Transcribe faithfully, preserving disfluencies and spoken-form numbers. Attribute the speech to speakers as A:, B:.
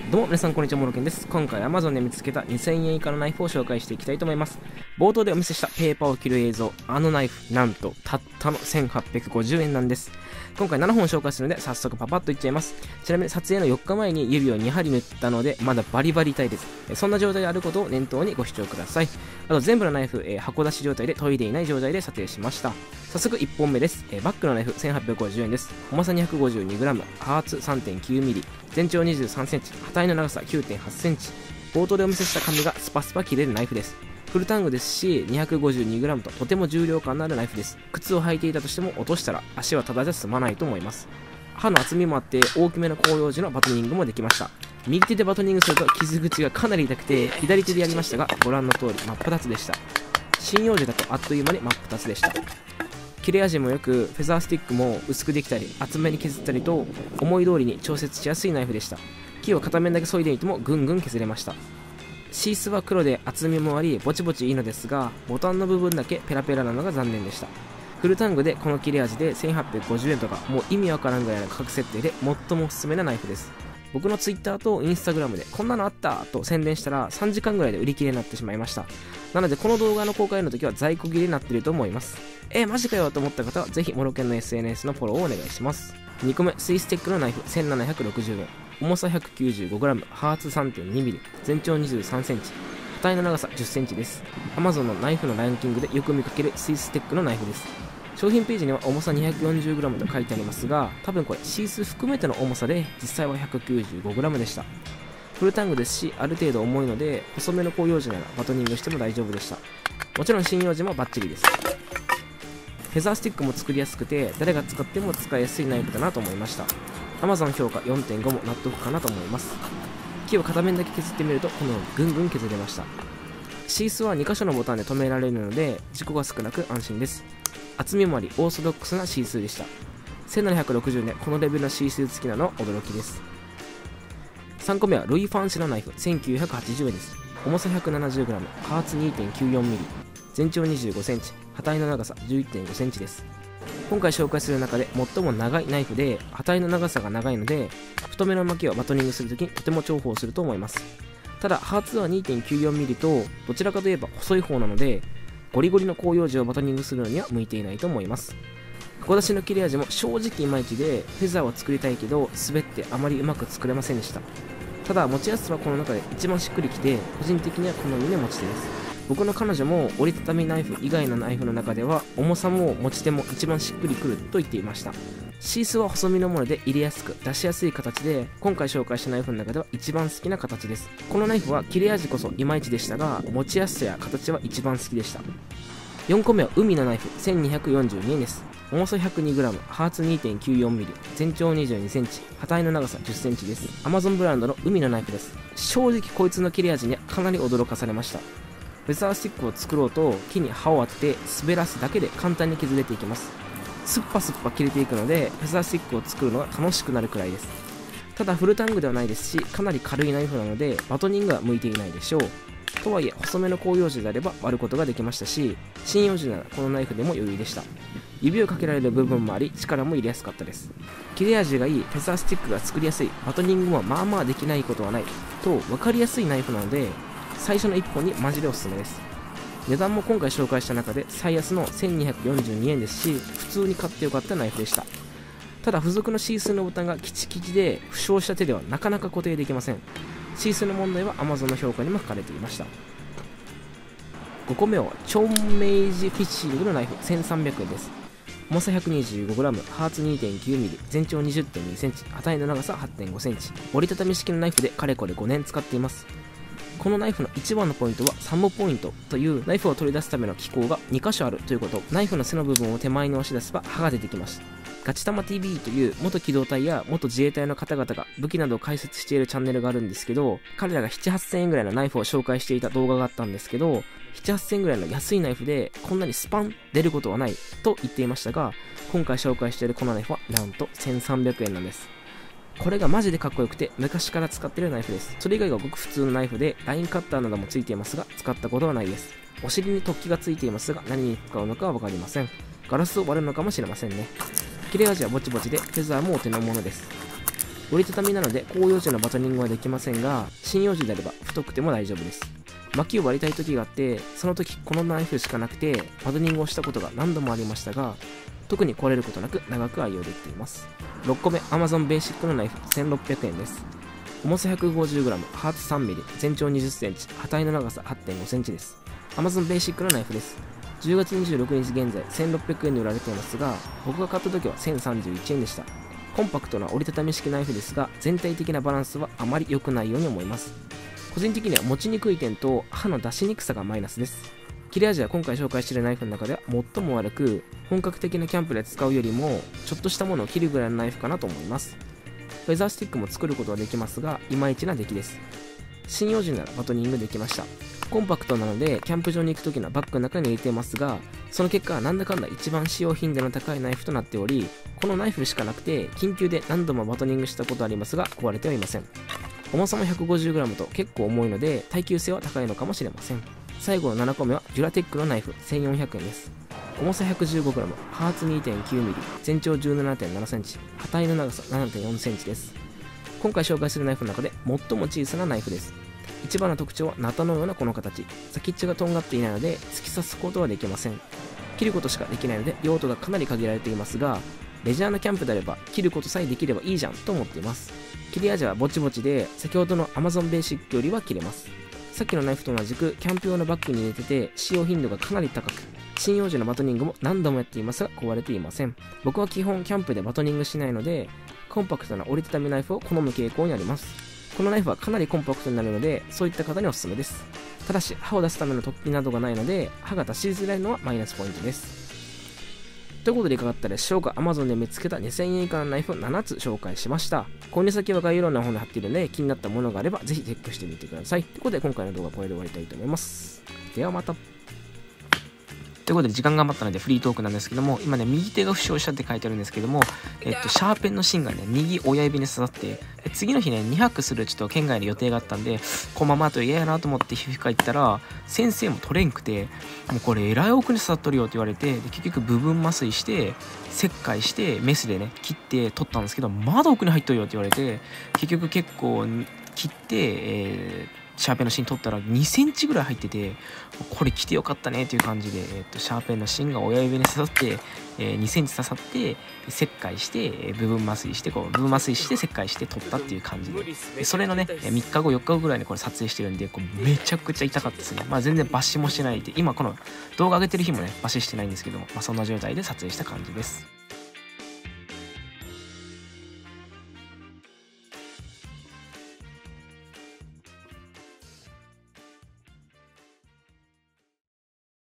A: どうも皆さんこんにちは、モロケンです。今回 Amazon で見つけたにせんえん以下のナイフを紹介していきたいと思います。冒頭でお見せしたペーパーを切る映像、あのナイフ、なんとたったのせんはっぴゃくごじゅうえんなんです。今回ななほん紹介するので早速パパッといっちゃいます。ちなみに撮影のよっかまえに指をにはり縫ったのでまだバリバリ痛いです。そんな状態であることを念頭にご視聴ください。あと全部のナイフ、えー、箱出し状態で研いでいない状態で撮影しました。早速いっぽんめです。えー、バックのナイフせんはっぴゃくごじゅうえんです。重さ にひゃくごじゅうにグラム、ハーツ さんてんきゅうミリ、全長 にじゅうさんセンチ、刃体の長さ きゅうてんはちセンチ。冒頭でお見せした紙がスパスパ切れるナイフです。フルタングですし にひゃくごじゅうにグラム ととても重量感のあるナイフです。靴を履いていたとしても落としたら足はただじゃ済まないと思います。刃の厚みもあって大きめの広葉樹のバトニングもできました。右手でバトニングすると傷口がかなり痛くて左手でやりましたがご覧の通り真っ二つでした。針葉樹だとあっという間に真っ二つでした。切れ味もよくフェザースティックも薄くできたり厚めに削ったりと思い通りに調節しやすいナイフでした。木を片面だけ削いでいてもぐんぐん削れました。シースは黒で厚みもありぼちぼちいいのですがボタンの部分だけペラペラなのが残念でした。フルタングでこの切れ味でせんはっぴゃくごじゅうえんとかもう意味わからんぐらいの価格設定で最もおすすめなナイフです。僕の Twitter と Instagram でこんなのあったと宣伝したらさんじかんぐらいで売り切れになってしまいました。なのでこの動画の公開の時は在庫切れになっていると思います。えー、マジかよと思った方はぜひモロケンの エスエヌエス のフォローをお願いします。にこめスイステックのナイフせんななひゃくろくじゅうえん、重さ ひゃくきゅうじゅうごグラム、ハーツ さんてんにミリ、全長 にじゅうさんセンチ、刃体の長さ じゅっセンチです。 Amazon のナイフのランキングでよく見かけるスイステックのナイフです。商品ページには重さ にひゃくよんじゅうグラム と書いてありますが多分これシース含めての重さで実際は ひゃくきゅうじゅうごグラム でした。フルタングですしある程度重いので細めの広葉樹ならバトニングしても大丈夫でした。もちろん針葉樹もバッチリです。フェザースティックも作りやすくて誰が使っても使いやすいナイフだなと思いました。 Amazon 評価 よんてんご も納得かなと思います。木を片面だけ削ってみるとこのようにぐんぐん削れました。シースはに箇所のボタンで止められるので事故が少なく安心です。厚みもありオーソドックスなシースでした。せんななひゃくろくじゅうえんでこのレベルのシース付きなのは驚きです。さんこめはルイ・ファンシのナイフせんきゅうひゃくはちじゅうえんです。重さ ひゃくななじゅうグラム、ハーツ にてんきゅうよんミリ、全長 にじゅうごセンチ、刃体の長さ じゅういってんごセンチです。今回紹介する中で最も長いナイフで刃体の長さが長いので太めの巻きをバトニングするときにとても重宝すると思います。ただハーツは にてんきゅうよんミリ とどちらかといえば細い方なのでゴリゴリの広葉樹をバトニングするのには向いていないと思います。箱出しの切れ味も正直いまいちでフェザーを作りたいけど滑ってあまりうまく作れませんでした。ただ持ちやすさはこの中で一番しっくりきて個人的には好みの持ち手です。僕の彼女も折りたたみナイフ以外のナイフの中では重さも持ち手も一番しっくりくると言っていました。シースは細身のもので入れやすく出しやすい形で今回紹介したナイフの中では一番好きな形です。このナイフは切れ味こそいまいちでしたが持ちやすさや形は一番好きでした。よんこめは海のナイフせんにひゃくよんじゅうにえんです。重さ ひゃくにグラム、ハーツ にてんきゅうよんミリ、全長 にじゅうにセンチ、刃体の長さ じゅっセンチです。 Amazon ブランドの海のナイフです。正直こいつの切れ味にはかなり驚かされました。フェザースティックを作ろうと木に刃を当てて滑らすだけで簡単に削れていきます。スッパスッパ切れていくのでフェザースティックを作るのが楽しくなるくらいです。ただフルタングではないですしかなり軽いナイフなのでバトニングは向いていないでしょう。とはいえ細めの広葉樹であれば割ることができましたし針葉樹ならこのナイフでも余裕でした。指をかけられる部分もあり力も入れやすかったです。切れ味がいいフェザースティックが作りやすいバトニングもまあまあできないことはないと分かりやすいナイフなので最初のいっぽんにマジでおすすめです。値段も今回紹介した中で最安のせんにひゃくよんじゅうにえんですし普通に買ってよかったナイフでした。ただ付属のシースのボタンがキチキチで負傷した手ではなかなか固定できません。シースの問題は Amazon の評価にも書かれていました。ごこめはチョンメイジフィッシングのナイフせんさんびゃくえんです。重さ ひゃくにじゅうごグラム、ハーツ にてんきゅうミリ、全長 にじゅってんにセンチ、刃体の長さ はってんごセンチ、折りたたみ式のナイフでかれこれごねん使っています。このナイフの一番のポイントはサムポイントというナイフを取り出すための機構がに箇所あるということ。ナイフの背の部分を手前に押し出せば刃が出てきます。ガチタマ ティーブイ という元機動隊や元自衛隊の方々が武器などを解説しているチャンネルがあるんですけど彼らがなな、はっせんえんぐらいのナイフを紹介していた動画があったんですけどなな、はっせんえんぐらいの安いナイフでこんなにスパン出ることはないと言っていましたが今回紹介しているこのナイフはなんとせんさんびゃくえんなんです。これがマジでかっこよくて昔から使っているナイフです。それ以外がごく普通のナイフでラインカッターなどもついていますが使ったことはないです。お尻に突起がついていますが何に使うのかは分かりません。ガラスを割るのかもしれませんね。切れ味はぼちぼちでフェザーもお手の物です。 折りたたみなので広葉樹のバトニングはできませんが、針葉樹であれば太くても大丈夫です。薪を割りたい時があって、その時このナイフしかなくてバトニングをしたことが何度もありましたが、特に壊れることなく長く愛用できています。ろっこめ Amazon ベーシックのナイフせんろっぴゃくえんです。重さ ひゃくごじゅうグラム、ハーツ さんミリ、全長にじゅっセンチ、刃体の長さ はってんごセンチです。Amazon ベーシックのナイフです。じゅうがつにじゅうろくにち現在せんろっぴゃくえんで売られていますが、僕が買った時はせんさんじゅういちえんでした。コンパクトな折りたたみ式ナイフですが、全体的なバランスはあまり良くないように思います。個人的には持ちにくい点と刃の出しにくさがマイナスです。切れ味は今回紹介しているナイフの中では最も悪く、本格的なキャンプで使うよりもちょっとしたものを切るぐらいのナイフかなと思います。フェザースティックも作ることはできますが、いまいちな出来です。針葉樹ならバトニングできました。コンパクトなのでキャンプ場に行く時のバッグの中に入れていますが、その結果はなんだかんだ一番使用頻度の高いナイフとなっており、このナイフしかなくて緊急で何度もバトニングしたことありますが壊れてはいません。重さも ひゃくごじゅうグラム と結構重いので耐久性は高いのかもしれません。最後のななこめはデュラテックのナイフせんよんひゃくえんです。重さ ひゃくじゅうごグラム、ハーツ にてんきゅうミリ、全長 じゅうななてんななセンチ、刃体の長さ ななてんよんセンチです。今回紹介するナイフの中で最も小さなナイフです。一番の特徴はナタのようなこの形、先っちょがとんがっていないので突き刺すことはできません。切ることしかできないので用途がかなり限られていますが、レジャーなキャンプであれば切ることさえできればいいじゃんと思っています。切れ味はぼちぼちで、先ほどの Amazon ベーシックよりは切れます。さっきのナイフと同じくキャンプ用のバッグに入れてて使用頻度がかなり高く、針葉樹のバトニングも何度もやっていますが壊れていません。僕は基本キャンプでバトニングしないので、コンパクトな折りたたみナイフを好む傾向にあります。このナイフはかなりコンパクトになるので、そういった方におすすめです。ただし刃を出すための突起などがないので、刃が出しづらいのはマイナスポイントです。ということでいかがだったでしょうか。 Amazon で見つけたにせんえん以下のナイフをななつ紹介しました。購入先は概要欄の方に貼っているので、気になったものがあればぜひチェックしてみてください。ということで今回の動画はこれで終わりたいと思います。ではまた。ということで時間が余ったのでフリートークなんですけども、今ね右手が負傷したって書いてあるんですけども、えっとシャーペンの芯がね右親指に刺さって、次の日ねにはくするちょっと県外の予定があったんで、このままあと嫌やなと思って皮膚科行ったら先生も取れんくて、もうこれえらい奥に刺さっとるよって言われて、で結局部分麻酔して切開してメスでね切って取ったんですけど、まだ奥に入っとるよって言われて、結局結構切って、えーシャーペンの芯取ったらにセンチぐらい入ってて、これ来てよかったねという感じで、えー、とシャーペンの芯が親指に刺さって、えー、にセンチ刺さって切開して、えー、部分麻酔してこう部分麻酔して切開して取ったっていう感じで、でそれのねみっかごよっかごぐらいにこれ撮影してるんで、こうめちゃくちゃ痛かったですね。まあ全然抜歯もしてないで、今この動画上げてる日もね抜歯してないんですけども、まあ、そんな状態で撮影した感じです。